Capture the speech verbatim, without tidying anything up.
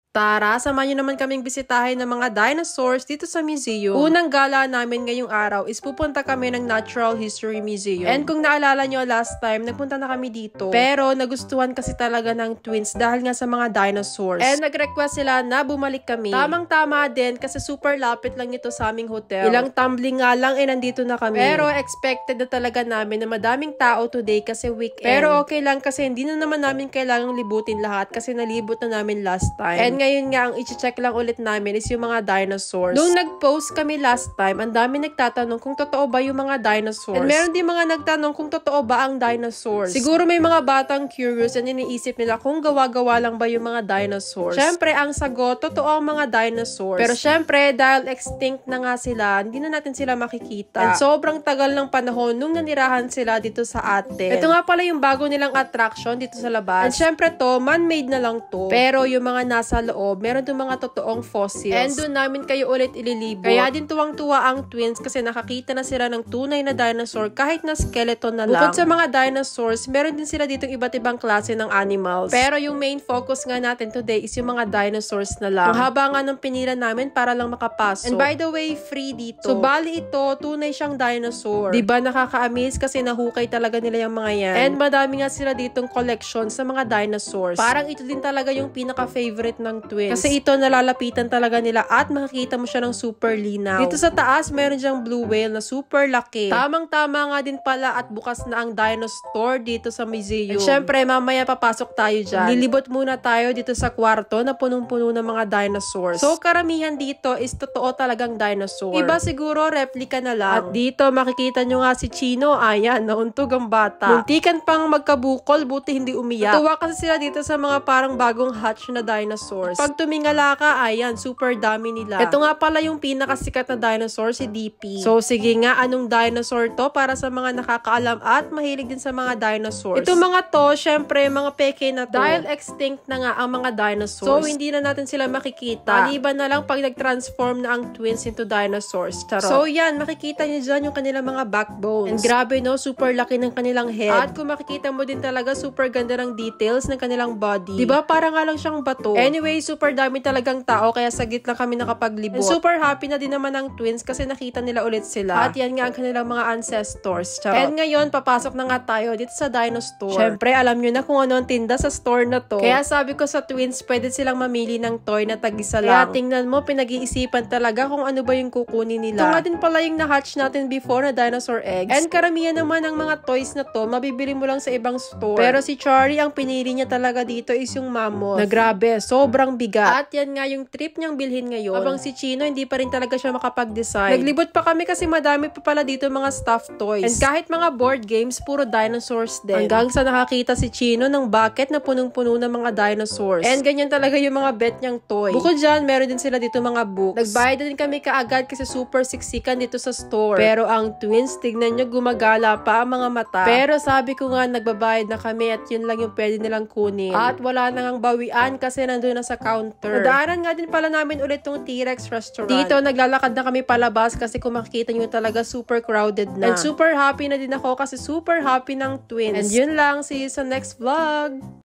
Tara, samahan nyo naman kaming bisitahin ng mga dinosaurs dito sa museum. Unang gala namin ngayong araw is pupunta kami ng Natural History Museum. And kung naalala nyo last time, nagpunta na kami dito. Pero nagustuhan kasi talaga ng twins dahil nga sa mga dinosaurs. And nag-request sila na bumalik kami. Tamang-tama din kasi super lapit lang ito sa aming hotel. Ilang tumbling nga lang eh nandito na kami. Pero expected na talaga namin na madaming tao today kasi weekend. Pero okay lang kasi hindi na naman namin kailangang libutin lahat kasi nalibot na namin last time. And ngayon nga, ang i-check lang ulit namin is yung mga dinosaurs. Nung nag-post kami last time, ang dami nagtatanong kung totoo ba yung mga dinosaurs. And meron din mga nagtanong kung totoo ba ang dinosaurs. Siguro may mga batang curious and iniisip nila kung gawa-gawa lang ba yung mga dinosaurs. Syempre, ang sagot, totoo ang mga dinosaurs. Pero syempre, dahil extinct na nga sila, hindi na natin sila makikita. And sobrang tagal ng panahon nung nanirahan sila dito sa atin. Ito nga pala yung bago nilang attraction dito sa labas. And syempre to, man-made na lang to. Pero yung mga nasa loob, meron itong mga totoong fossils. And doon namin kayo ulit ililibot. Kaya din tuwang-tuwa ang twins kasi nakakita na sila ng tunay na dinosaur kahit na skeleton na lang. Bukod sa mga dinosaurs, meron din sila ditong iba't ibang klase ng animals. Pero yung main focus nga natin today is yung mga dinosaurs na lang. Ang haba nga ng pinila namin para lang makapasok. And by the way, free dito. So bali ito, tunay siyang dinosaur. Diba nakaka-amaze kasi nahukay talaga nila yung mga yan. And madami nga sila ditong collection sa mga dinosaurs. Parang ito din talaga yung pinaka-favorite ng twins. Kasi ito nalalapitan talaga nila at makikita mo siya ng super linaw. Dito sa taas, meron diyang blue whale na super laki. Tamang-tama nga din pala at bukas na ang dinosaur dito sa museum. At syempre, mamaya papasok tayo dyan. Lilibot muna tayo dito sa kwarto na punong-puno ng mga dinosaurs. So, karamihan dito is totoo talagang dinosaur. Iba siguro, replica na lang. At dito, makikita nyo nga si Chino. Ayan, nauntog ang bata. Muntikan pang magkabukol, buti hindi umiyak. Tuwa kasi sila dito sa mga parang bagong hatch na dinosaurs. Pag tumingala ka, ayan, super dami nila. Ito nga pala yung pinakasikat na dinosaur, si D P. So, sige nga, anong dinosaur to para sa mga nakakaalam at mahilig din sa mga dinosaurs? Ito mga to, syempre, mga peke na to. Dahil extinct na nga ang mga dinosaurs. So, hindi na natin sila makikita. Maliban na lang pag nag-transform na ang twins into dinosaurs. Charot. So, yan, makikita nyo dyan yung kanilang mga backbones. And grabe, no? Super laki ng kanilang head. At kung makikita mo din talaga, super ganda ng details ng kanilang body. Diba? Para nga lang siyang bato. Anyway, super dami talagang tao kaya saglit lang kami nakapaglibot. And super happy na din naman ang twins kasi nakita nila ulit sila. At yan nga ang kanilang mga ancestors. Charot. And ngayon, papasok na nga tayo dito sa dino store. Syempre, alam nyo na kung ano ang tinda sa store na to. Kaya sabi ko sa twins, pwede silang mamili ng toy na tag-isa lang. Kaya tingnan mo, pinag-iisipan talaga kung ano ba yung kukunin nila. Ito nga din pala yung na-hatch natin before na dinosaur eggs. And karamihan naman ng mga toys na to, mabibili mo lang sa ibang store. Pero si Charlie, ang pinili niya talaga dito is yung mammoth. Na grabe, sobrang bigat. At yan nga yung trip niyang bilhin ngayon. Habang si Chino, hindi pa rin talaga siya makapag-decide. Naglibot pa kami kasi madami pa pala dito mga stuffed toys. And kahit mga board games, puro dinosaurs din. Hanggang sa nakakita si Chino ng bucket na punong-puno ng mga dinosaurs. And ganyan talaga yung mga bet niyang toy. Bukod dyan, meron din sila dito mga books. Nagbayad din kami kaagad kasi super siksikan dito sa store. Pero ang twins, tignan nyo, gumagala pa ang mga mata. Pero sabi ko nga, nagbabayad na kami at yun lang yung pwede nilang kunin. At wala nang ang bawian kasi nandun na sa counter. Nadaanan nga din pala namin ulit tong T-Rex restaurant. Dito, naglalakad na kami palabas kasi kung makikita nyo talaga super crowded na. And super happy na din ako kasi super happy ng twins. And yun lang, see you sa next vlog!